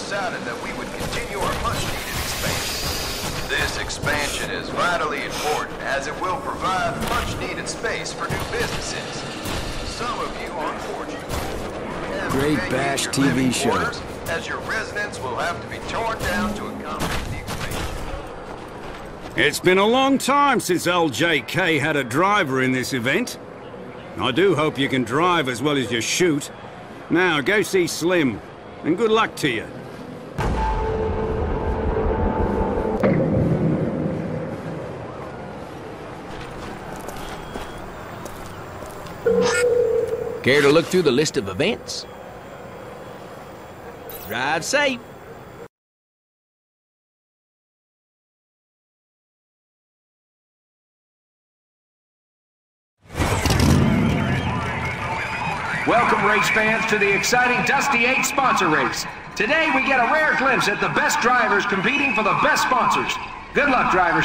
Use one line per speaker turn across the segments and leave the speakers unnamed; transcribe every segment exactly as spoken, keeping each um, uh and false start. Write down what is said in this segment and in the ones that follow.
decided that we would continue our much-needed expansion. This expansion is vitally important as it will provide much-needed space for new businesses. Some of you, unfortunately, have
Great
venued
Bash
your
T V
living
show.
quarters, as your residence will have to be torn down to accommodate the expansion.
It's been a long time since L J K had a driver in this event. I do hope you can drive as well as you shoot. Now, go see Slim, and good luck to you.
Care to look through the list of events? Drive safe.
Welcome, race fans, to the exciting Dusty eight sponsor race. Today, we get a rare glimpse at the best drivers competing for the best sponsors. Good luck, drivers.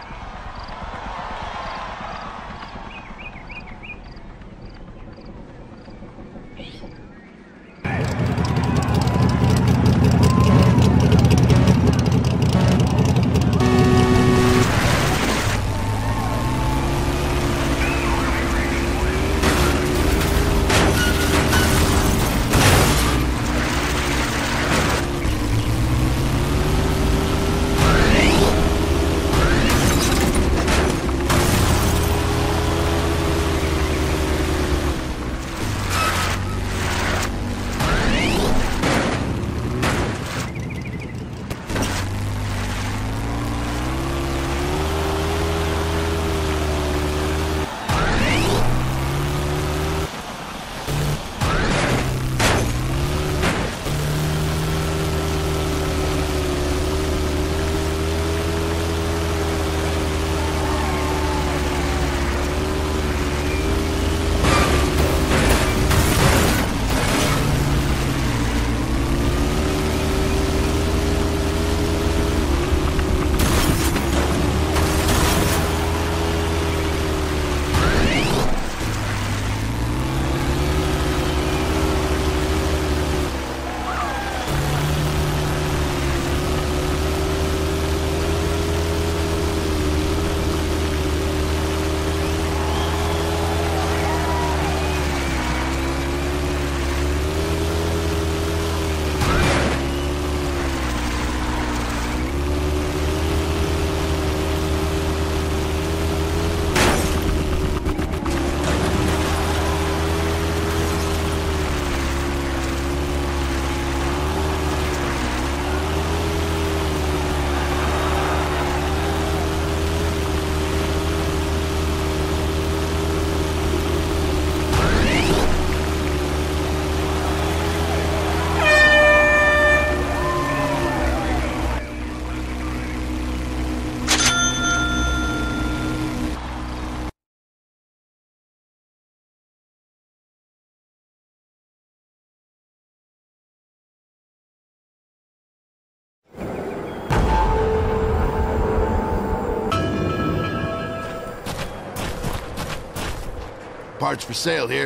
Parts for sale here.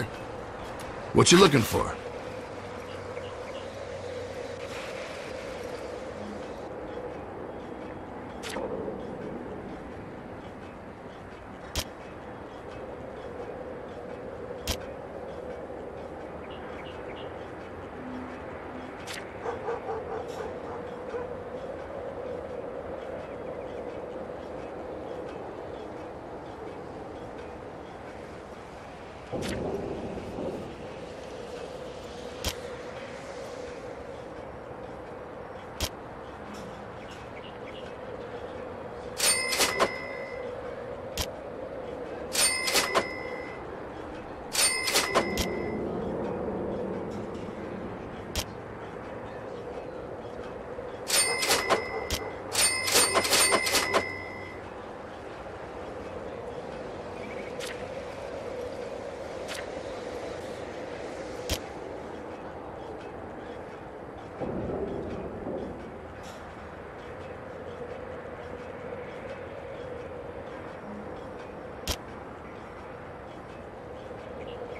What you looking for?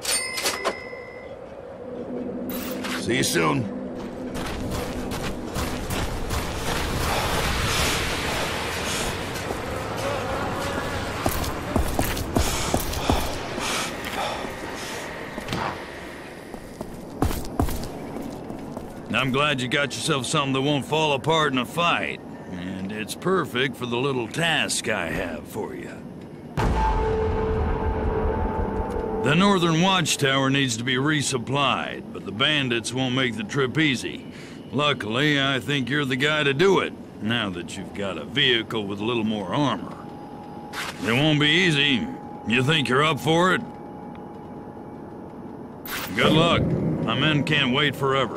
See you soon.
I'm glad you got yourself something that won't fall apart in a fight. And it's perfect for the little task I have for you. The northern watchtower needs to be resupplied, but the bandits won't make the trip easy. Luckily, I think you're the guy to do it, now that you've got a vehicle with a little more armor. It won't be easy. You think you're up for it? Good luck. My men can't wait forever.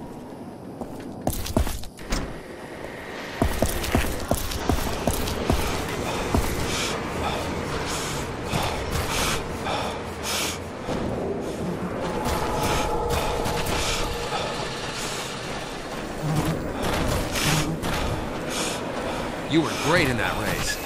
You were great in that race.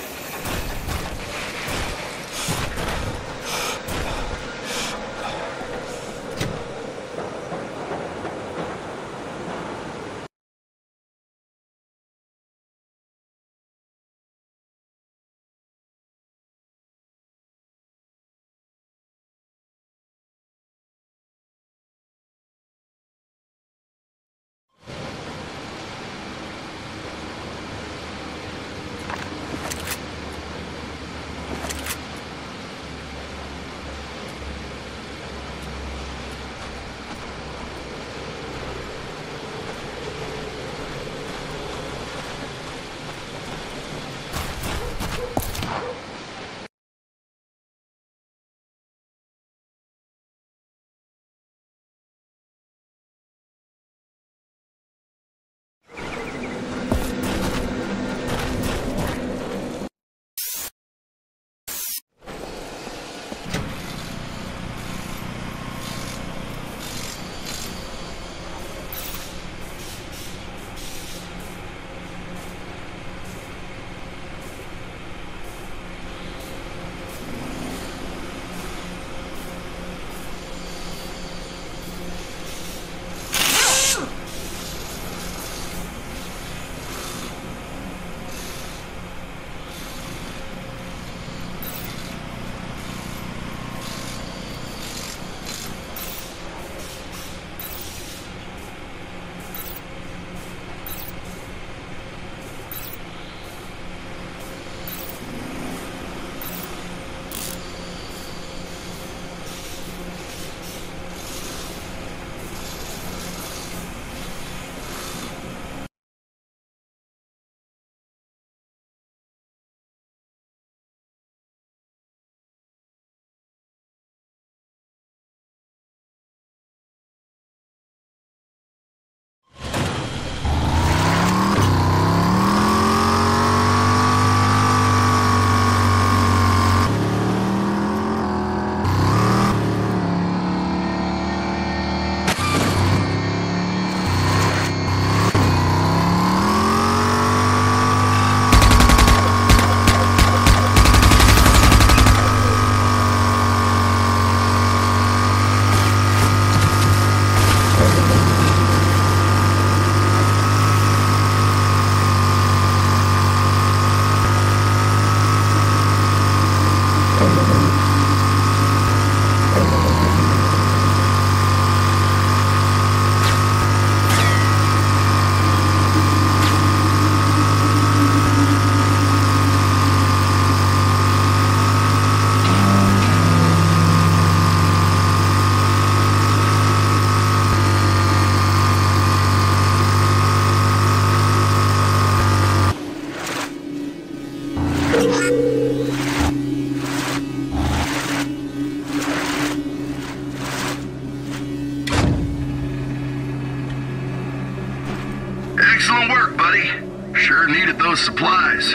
Excellent work, buddy. Sure needed those supplies.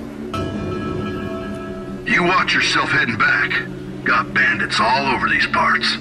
You watch yourself heading back. Got bandits all over these parts.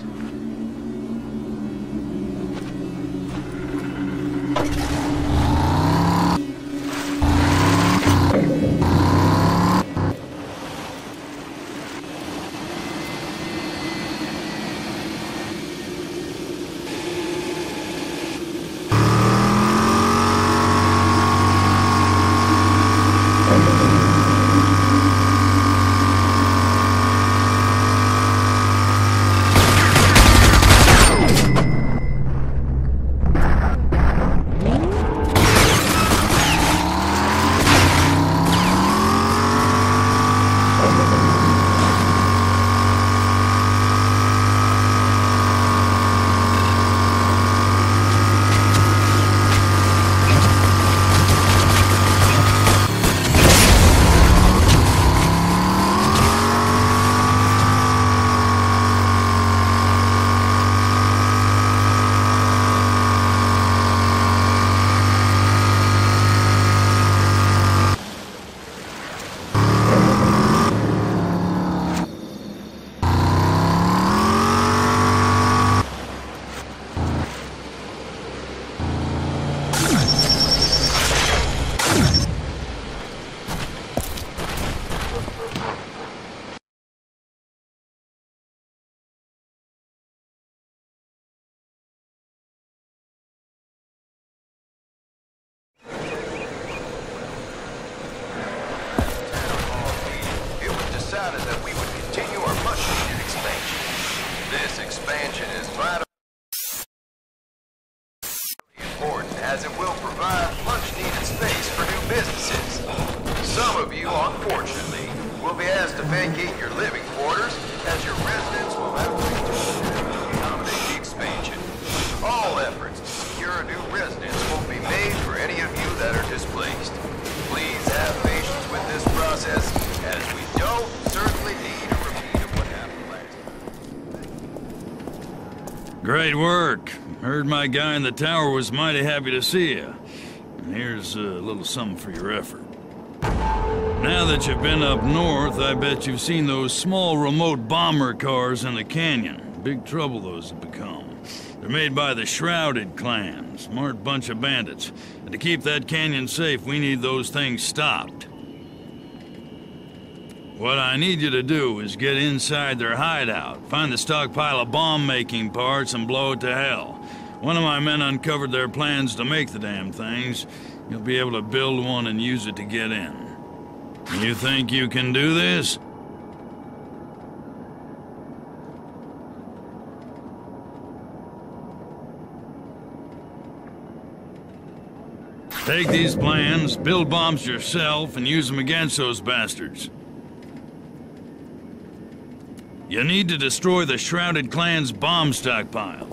businesses. Some of you, unfortunately, will be asked to vacate your living quarters as your residents will have to accommodate the expansion. All efforts to secure new residents won't be made for any of you that are displaced. Please have patience with this process, as we don't certainly need a repeat of what happened last time.
Great work. Heard my guy in the tower was mighty happy to see you. And here's a little something for your effort. Now that you've been up north, I bet you've seen those small remote bomber cars in the canyon. Big trouble those have become. They're made by the Shrouded clan, smart bunch of bandits. And to keep that canyon safe, we need those things stopped. What I need you to do is get inside their hideout, find the stockpile of bomb-making parts, and blow it to hell. One of my men uncovered their plans to make the damn things. You'll be able to build one and use it to get in. You think you can do this? Take these plans, build bombs yourself, and use them against those bastards. You need to destroy the Shrouded clan's bomb stockpiles.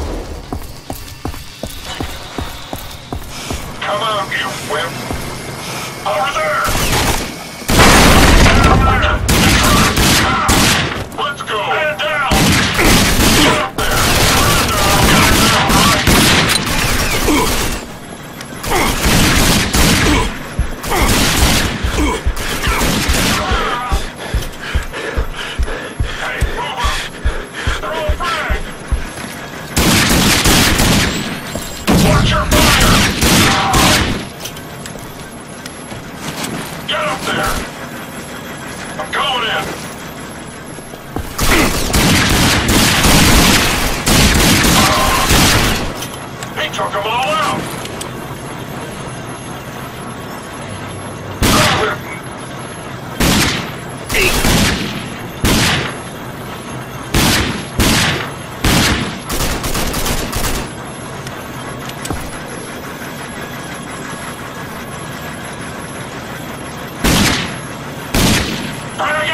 Come on, you wimp. Over there! Let's go! Head down! Get up there! Hey, move up! Throw a frag! Watch your fire! Get up there! I'm going in! He took them all out! Frag